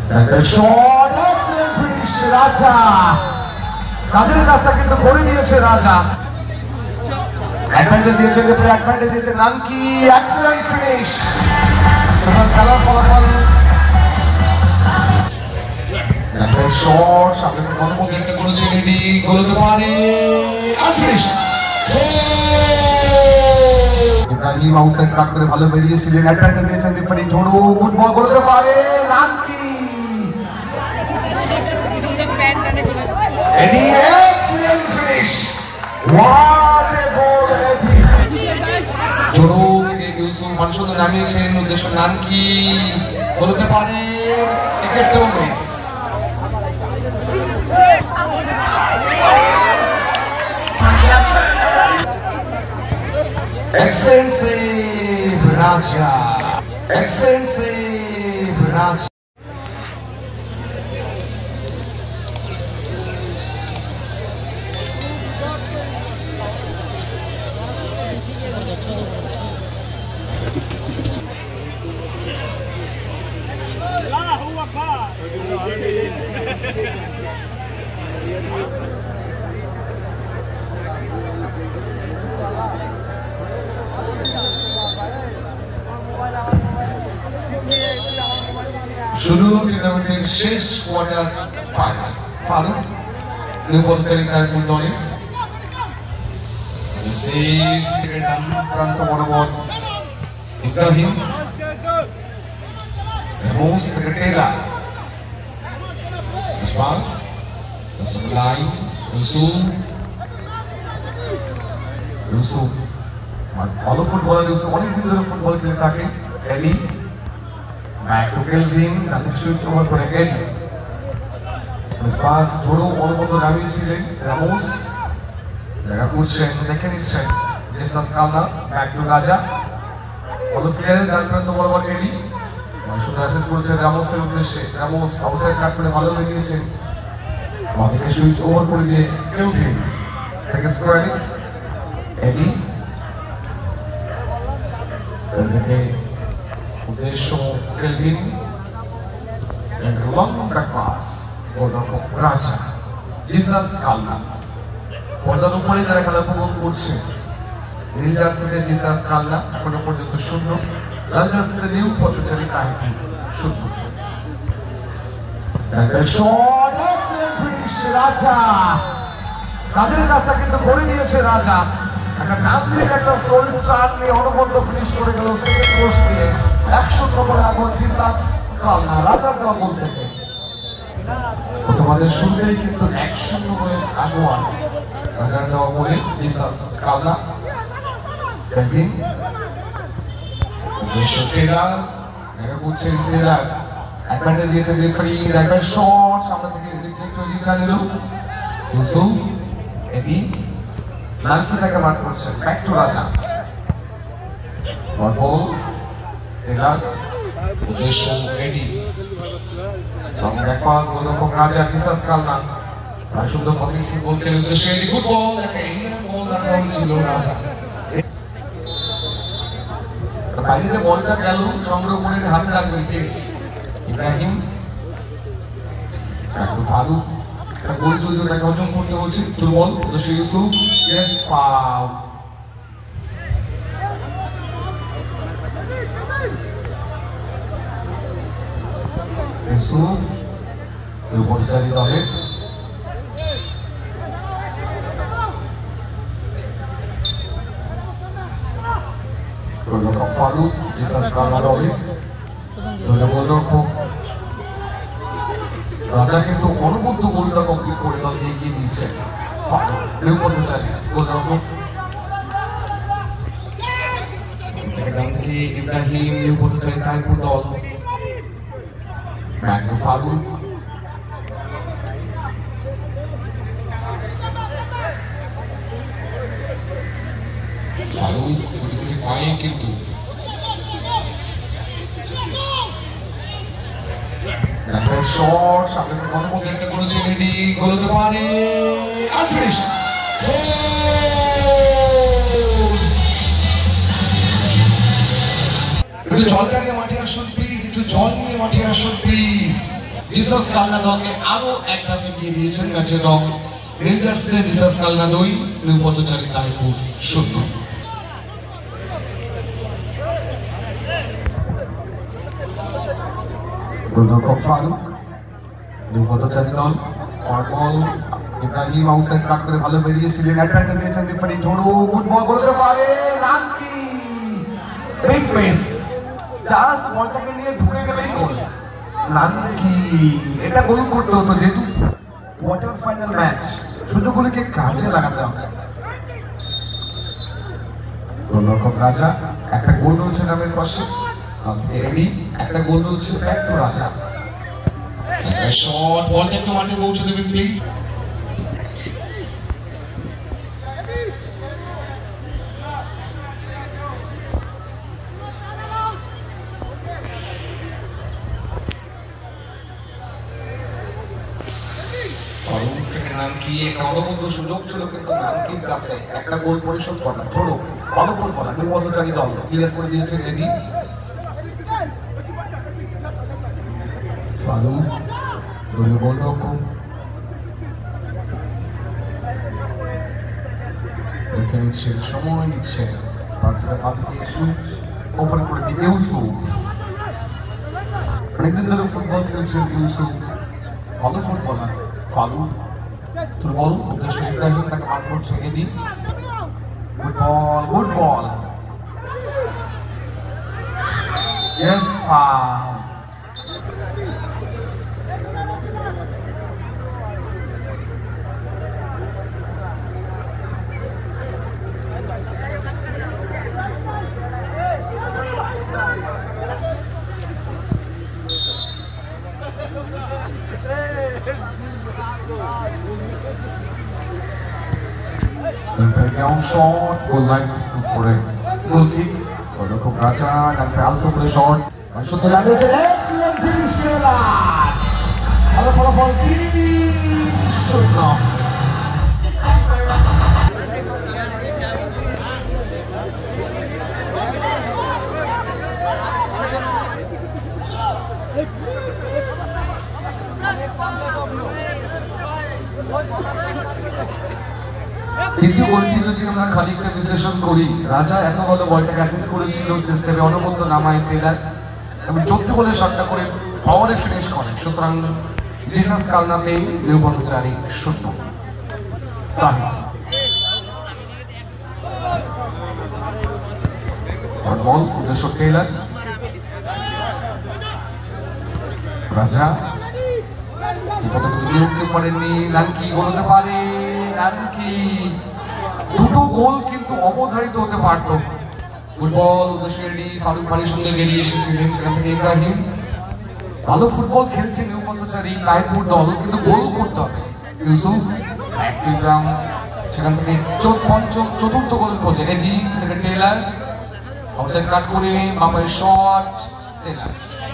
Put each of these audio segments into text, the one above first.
Shot, excellent finish রাজা। কাজের কাজটা কিন্তু করে দিয়েছে রাজা। অ্যাডভান্টেজ দিয়েছে, রেফারি অ্যাডভান্টেজ দিয়েছে নানকি। Excellent finish. খেলার ফলাফল শট, সামনে গণপতি একটা করেছে, এডি গোল হতে পারে। আনফিনিশ। ইব্রাহিম আউটসাইড কাট করে ভালো বেরিয়েছিলেন। অ্যাডভান্টেজ দিয়েছেন রেফারি। ঝোড়ো গুড বল গোল হতে পারে। নানকি। Eddie excellent finish. What a goal Eddie. ঝোড়ো থেকে ইউসুফ মানুষজন নামিয়েছেন, উদ্দেশ্য নানকি। গোল হতে পারে। এক্ষেত্রেও miss. Excellent save, Raja. Excellent save, Raja. Allahu Akbar. শুরু টুর্নামেন্টের শেষ কোয়ার্টার ফাইনাল। ফারুক নিউপথচারী কায়কুল দলে প্রান্ত বরাবর Ibrahim Ramos Secretera response Rasulai Yusuf ভালো ফুটবলার ইউসুফ অনেকদিন ধরে ফুটবল খেলে থাকে। এডি back to Kelvin, nothing switch over for again. Pass ঝোড়ো অনুবন্ধ নামিয়েছিলেন রামোস, জায়গা করছেন, দেখে নিচ্ছেন জেসাস কালনা। ব্যাক টু রাজা, ভালো প্লেয়ার যার প্রান্ত বরাবর এডি শুধু অ্যাসেস করেছেন রামোসের উদ্দেশ্যে। রামোস আউটসাইড কাট করে ভালো বেরিয়েছেন, বাদিকে সুইচ ওভার করে দিয়ে কেলভিন থেকে স্কোয়ারিং। এডি থেকে উদ্দেশ্য কেলভিন, লং ব্যাক পাস গোলরক্ষক রাজা। জেসাস কালনা পর্দার উপরে যারা খেলা উপভোগ করছে, নীল জার্সিতে জেসাস কালনা এখনো পর্যন্ত 0, লাল জার্সিতে নিউ পথচারী কাহিনী 0। শট, এক্সেলেন্ট ফিনিশ রাজা। কাজের কাজটা কিন্তু করে দিয়েছে রাজা। একটা নাম দিয়ে একটা সোল টান নিয়ে অনুবন্ধ ফিনিশ করে গেল সেকেন্ড পোস্ট দিয়ে। 1-0 করে আগত জেসাস কালনা রাজার দল থেকে। তোমাদের শুরুতেই কিন্তু 1-0 করে আগোয়ান রাজার দেওয়া বলে জেসাস কালনা। কেলভিন টেরা দেখা করছেন, টেরা অ্যাডভান্টেজ দিয়েছেন রেফারি। রাইট শট, সামনে থেকে রিফ্লেক্ট হয়ে রিটার্ন এলো ইউসুফ। এডি নানকি তাকে মার করছেন। ব্যাক টু রাজা, বল টেরা উদ্দেশ্য এডি, ব্যাক পাস গোলরক্ষক রাজা। জেসাস কালনা সুন্দর পাসিং ফুটবল খেলে উদ্দেশ্যে এডি, গুড বল। একটা ইংল্যান্ড বল দেখা হয়েছিল রাজা। বাইরে যে বলটা গেল সংগ্রহ করে হাতে রাখবেন প্লিজ। ইব্রাহিম ফারুক একটা গোল চলছে, তাকে হজম করতে হচ্ছে। তোর বল উদ্দেশ্য ইউসুফ, ইয়েস ফাউল। ইউসুফ পথচারী দলের গোলরক্ষক ফারুক, জেসাস কালনা দলের গোলরক্ষক রাজা কিন্তু অনবদ্য গোলটা কমপ্লিট করে দল এগিয়ে দিয়েছে। ফারুক নিউ পথচারী গোলরক্ষক থেকে ইব্রাহিম নিউ পথচারী কায়কুল দল। ব্যাক টু ফারুক, ফারুক পায়ে কিন্তু শট, সামনে গণপতি একটা করেছে, এডি গোল হতে পারে। আনফিনিশ। একটু জলটা নিয়ে মাঠে আসুন প্লিজ, একটু জল নিয়ে মাঠে আসুন প্লিজ। জিসাস কালনা দলকে আরো একটা এগিয়ে দিয়েছেন ম্যাচের রং রেঞ্জার্সদের জিসাস কালনা 2 নিউ পথচারী কাহিপুর 0। গোলরক্ষক ফারুক নিউ পথচারী দল ফরবল ইব্রাহিম আউটসাইড কাট করে ভালো বেরিয়েছিলেন অ্যাডভান্টেজ দিয়েছেন রেফারি ঝোড়ো গুড বল করতে পারে রানকি বিগ মিস জাস্ট বলটাকে নিয়ে ঢুকে গেলেই গোল রানকি এটা গোল করতে হতো যেহেতু কোয়ার্টার ফাইনাল ম্যাচ সুযোগগুলিকে কাজে লাগাতে হবে গোলরক্ষক রাজা একটা গোল রয়েছে নামের পাশে এডি একটা গোল রয়েছে ব্যাক টু রাজা শট বলটা একটু মাঠে পৌঁছে দেবেন প্লিজ নামকি একটা অনবদ্য সুযোগ ছিল কিন্তু নামকির কাছে একটা গোল পরিশোধ করা ছোড়ো অনফল করা নিউ পথচারী দল ক্লিয়ার করে দিয়েছেন এডি ফারুক গোলরক্ষক দেখে নিচ্ছে সময় নিচ্ছে ওভার করে দিয়ে ইউসুফ অনেকদিন ধরে ফুটবল খেলছেন ইউসুফ ভালো ফুটবলার ফারুক বল উদ্দেশ্য ইব্রাহিম তাকে মার করছে Eddie good ball yes Down shot, goal line উপরে গোল কিক গোলরক্ষক রাজা ডানপে আলতো করে শট সুন্দর লাগিয়েছে এক্সেলেন্ট ফিনিশ কেলা ভালো ফলাফল 3-0 দ্বিতীয় গোলটি যদি আমরা খানিকটা বিশ্লেষণ করি রাজা এত ভালো বলটাকে অ্যাসিস্ট করেছিল চেষ্টাবে অনবদ্য নামায় ট্রেলার এবং 14 বলে শটটা করে পাওয়ারে ফিনিশ করে সুতরাং জিসাস কালনাতে নিউ পথচারী 0 বল উদ্দেশ্য ট্রেলার রাজা উঠতে পারেননি নানকি গোল হতে পারে নানকি দুটো গোল কিন্তু অবধারিত হতে পারত ফুটবল উদ্দেশ্যে ফারুক বাড়ির সঙ্গে বেরিয়ে এসেছিলেন সেখান থেকে ইব্রাহিম ভালো ফুটবল খেলছে নিউ পথচারী কাহিপুর দল কিন্তু গোল করতে হবে ইউসুফ ইব্রাহিম সেখান থেকে চতুর্থ গোল খোঁজে এডি থেকে টেলার আউটসাইড কাট করে বাপায়ের শট টেলার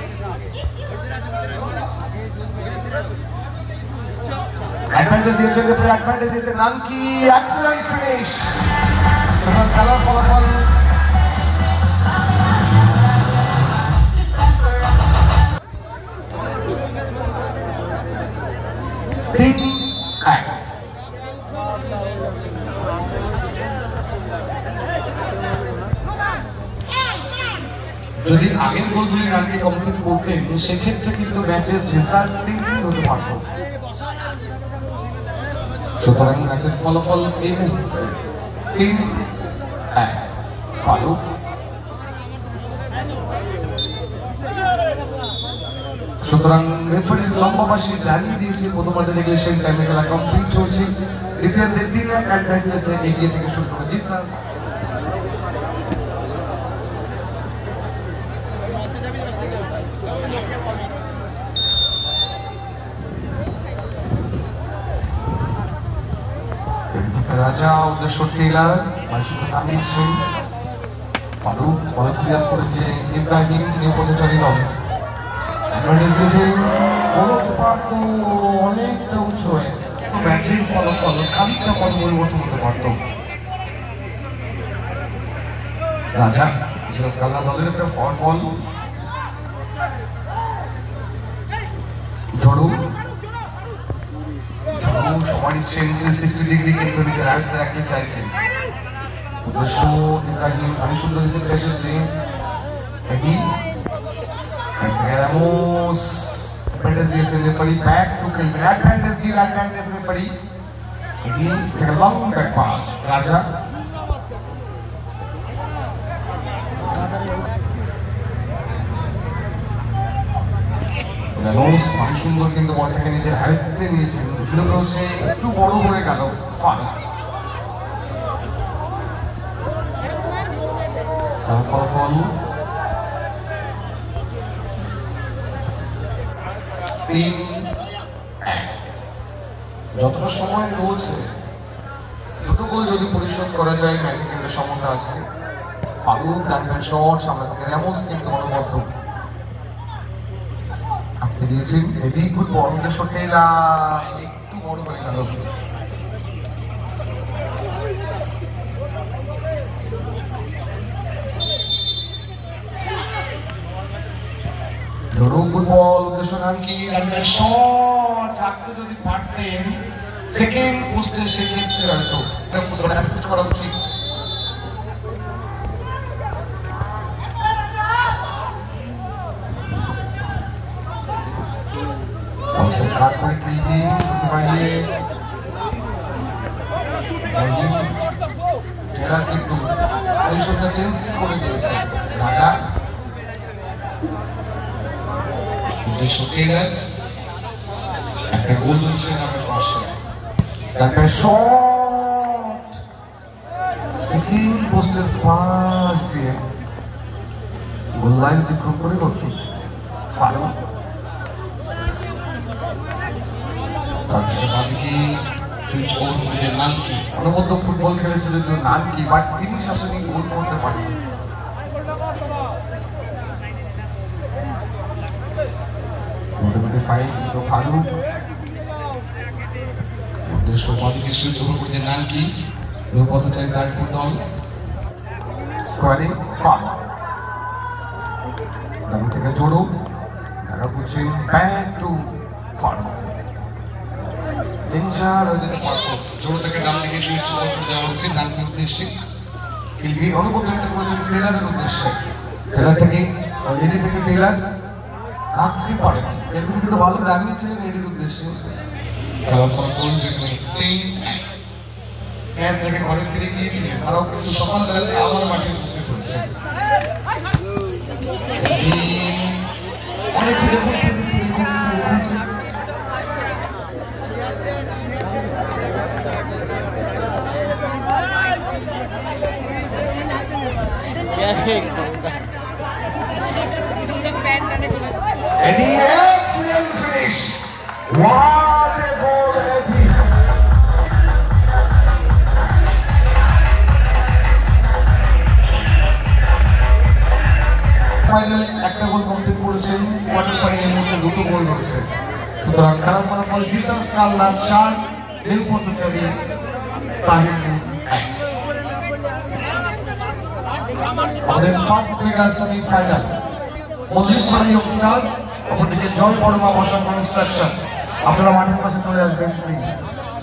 অ্যাডভান্টেজ দিয়েছে রেফারি অ্যাডভান্টেজ দিয়েছে নানকি এক্সেলেন্ট ফিনিশ সেখানে খেলার ফলাফল যদি আগের গোলগুলি নানকি কমপ্লিট করতেন সেক্ষেত্রে কিন্তু ম্যাচের রেজাল্ট 3 হতে পারত সুতরাং ম্যাচের ফলাফল এই মুহূর্তে 3-1 ফারুক সুতরাং রেফারির লম্বা পাশে জানিয়ে দিয়েছে প্রথমার্ধের রেগুলেশন টাইমে খেলা কমপ্লিট হয়েছে দ্বিতীয়ার্ধে 3-1 অ্যাডভান্টেজে এগিয়ে থেকে শুরু করে জিসাস রাজা উদ্দেশ্য টেলার আমির সিং ফারুক বলে ক্লিয়ার করে দিয়ে ইব্রাহিম নিউ পথচারী দল অনেকটা উঁচু হয়ে ম্যাচের ফলাফল খানিকটা পদ পরিবর্তন হতে পারত রাজা দলের একটা ফল নিচ্ছেন 360 ডিগ্রি কিন্তু নিজের আয়ত্তে রাখতে চাইছেন। উদ্দেশ্য ইব্রাহিম ভারী সুন্দর রিসিভে এসেছে। রামোস পেন্ডেল দিয়েছেন রেফারি, ব্যাক টু খেলবেন, অ্যাডভান্টেজ রেফারি। এটি থেকে লং ব্যাক পাস রাজা। রামোস ভারী সুন্দর কিন্তু বলটাকে নিজের আয়ত্তে নিয়েছেন। সুযোগ রয়েছে, একটু বড় হয়ে গেল ফারুক। ফলাফল 3-1। যতটা সময় রয়েছে দুটো গোল যদি পরিশোধ করা যায় ম্যাচে কিন্তু সমতা আছে। ফারুক ডানপ্যান শট, সামনে থেকে রামোস কিন্তু অনবদ্য আপনি দিয়েছেন। এটি খুব বড় উদ্দেশ্য, টেলা একটু বড় হয়ে গেল। ফুটবল উদ্দেশ্য নাম কি, রানম্যান শট রাখতে যদি পারতেন সেকেন্ড পোস্টে সেক্ষেত্রে হয়তো ফুটবল অ্যাসিস্ট করা উচিত। কিন্তু পরিষদটা চেঞ্জ করে দিয়েছে রাজা। একটা গোল হচ্ছে আমার পাশে, একটা শট সেকেন্ড পোস্টের পাশ দিয়ে গোল লাইন অতিক্রম করে করত ফারুক। নাম কি অনবদ্য ফুটবল খেলেছে যদিও নাম কি, বাট ফিনিশ আসলে গোল করতে পারে। ফারুক উদ্দেশ্য বাদিকে সুইচ ওভার করে নাম কি পথ চাই তার ফুটবল স্কোয়ারে ফারুক ডান থেকে জোড়ো তারা বুঝছেন ব্যাক টু ফারুক। ডেঞ্জার হয়ে যেতে পারতো, জোড়ো থেকে ডান দিকে সুইচ ওভার করে দেওয়া হচ্ছে ডানকে উদ্দেশ্যে। কিলবি অনুবদ্ধ করেছেন টেলারের উদ্দেশ্যে, টেলার থেকে এডি থেকে টেলার কাটতে পারে না, এরকম কিন্তু ভালো রানিয়েছিলেন এডির উদ্দেশ্যে। খেলার ফলাফল যেখানে 3-1 ম্যাচ থেকে ঘরে ফিরে গিয়েছিলেন, তারাও কিন্তু সকালবেলাতে আবার মাঠে উপস্থিত হচ্ছে। অনেক Eddie, excellent finish. What a goal, Eddie. ফাইনালে একটা গোল কমপ্লিট করেছেন, কোয়ার্টার ফাইনালের মধ্যে দুটো গোল রয়েছে। সুতরাং খেলার ফলাফল জিসাস কাল্লা 4, নীল পথচারী তাহির 1। আমাদের ফার্স্ট মেগা সেমিফাইনাল মল্লিক পাড়া স্টার, অপরদিকে জয় বর্মা বসা কনস্ট্রাকশন। আপনারা মাঠের পাশে চলে আসবেন প্লিজ।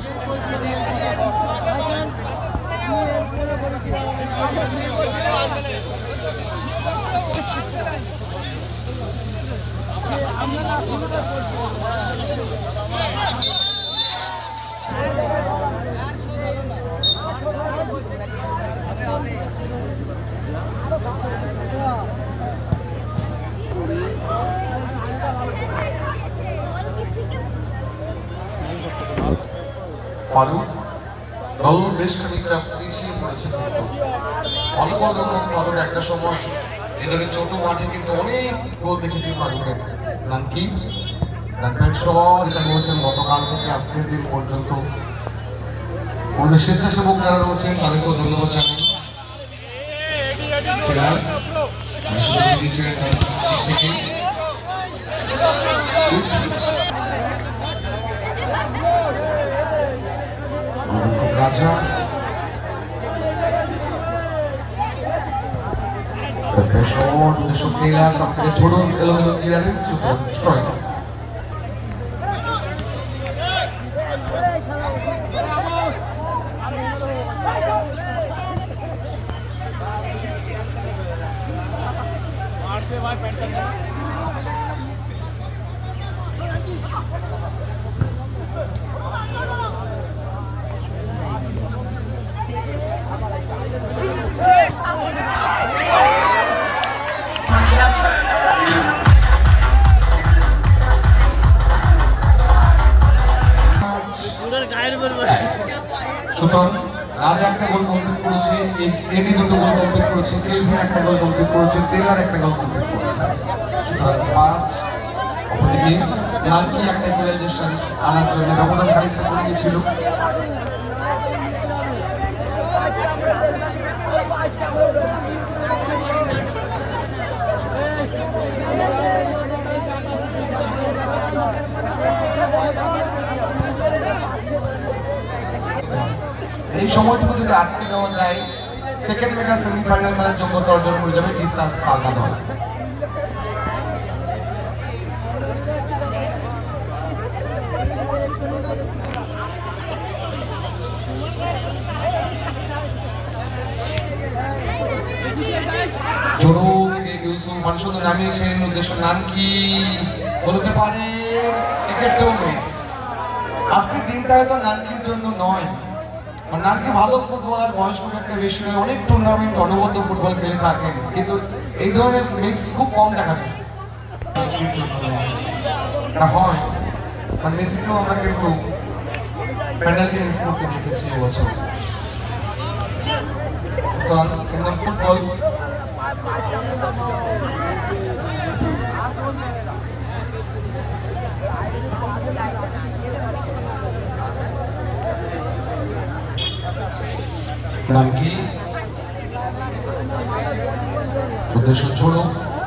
ফারুক দল বেশ খানিকটা পিছিয়ে পড়েছে, কিন্তু অনবদ্য ফারুক একটা সময় এদের ছোট মাঠে কিন্তু অনেক গোল দেখেছি ফারুকের। রানকি রানপ্যান শট যেটা বলছেন গতকাল থেকে আজকের দিন পর্যন্ত আমাদের স্বেচ্ছাসেবক যারা রয়েছেন তাদেরকেও ধন্যবাদ জানাই। রাজা সব থেকে ছোট এলোমেলো ক্লিয়ারেন্স স্ট্রাইক। সুতরাং রাজা একটা গোল কমপ্লিট করেছে, এডি দুটো গোল কমপ্লিট করেছে, কেলভিন একটা গোল কমপ্লিট করেছে, টেলার একটা গোল কমপ্লিট করেছে। সুতরাং 5 অপরদিকে নালকি একটা ইকুয়ালাইজেশন আনার জন্য ব্যবধান খানিকটা করে গিয়েছিল। এই সময়টুকু যদি আটকে দেওয়া যায়, সেকেন্ড মেগা সেমিফাইনাল খেলার যোগ্যতা অর্জন করে যাবে ডিসাস কালনা দল। জোরো থেকে ইউসুফ মানুষের নামিয়েছেন, উদ্দেশ্য নানকি বলতে পারে একটাও মিস। আজকের দিনটা হয়তো নানকির জন্য নয়, নানকি ভালো ফুটবলার, বয়স খুব একটা বেশি নয়, অনেক টুর্নামেন্ট অনবদ্য ফুটবল খেলে থাকেন, কিন্তু এই ধরনের মিস খুব কম দেখা যায়। হয় মানে মেসিকেও আমরা কিন্তু পেনাল্টি মিস করতে দেখেছি এবছর। একদম ফুটবল নানকি উদ্দেশ্য ছোড়ো,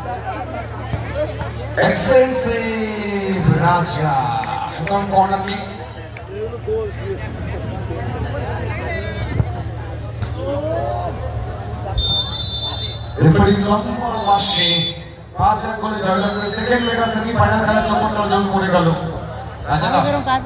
এক্সপেন্সিভ রাজা। সুতরাং কর্নার কিক। রেফারি নম্বর মাসে 5 গোলে জয়লাভ করে সেকেন্ড মেগা সেমিফাইনাল খেলার চমৎকার অর্জন করে গেল রাজা।